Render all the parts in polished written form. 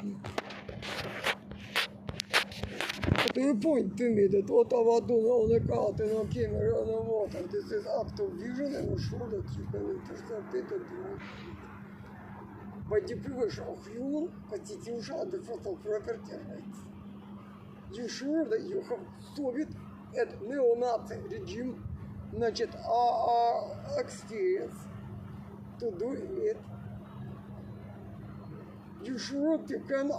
Do you point to me that what I was doing on the cart and on camera and on water, this is active vision and I'm sure that you can intercept it and do it. By deprivation of human constitution the photo property rights. You sure that you have Soviet and neo-Nazi regime, значит, experience to do it? You sure you can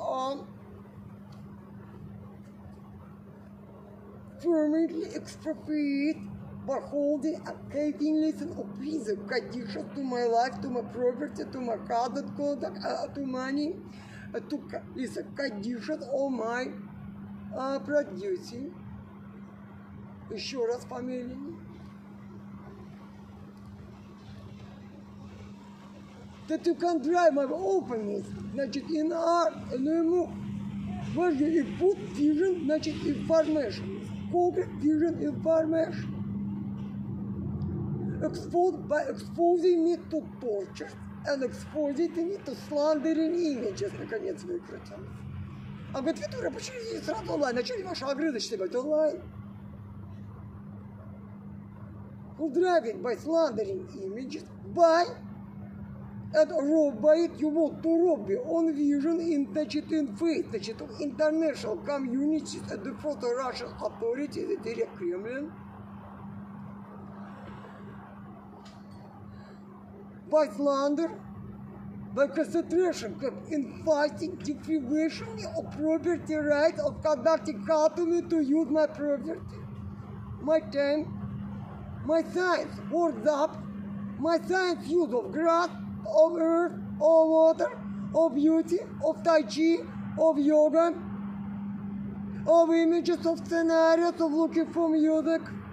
firmly expropriate by holding a caping listen of prison conditions to my life, to my property, to my conduct, to money, to listen conditions of my producing. Еще раз фамилии. That you can drive my openness, значит, in art, and where you put vision, значит, information. Concrete vision information. Exposed by exposing me to torture and exposing me to slandering images, наконец выкрутил. А говорит, Витура, почему не сразу онлайн? А что не ваша огрызочная, говорит, онлайн? Who driving by slandering images by and rob by it, you want to rob me on vision in faith, of international communities and the proto-Russian authorities, the direct Kremlin, by slander, by concentration camp, in fighting deprivation of property right of conducting autonomy to use my property, my time, my science works up, my science use of grass, of earth, of water, of beauty, of Tai Chi, of yoga, of images, of scenarios, of looking for music,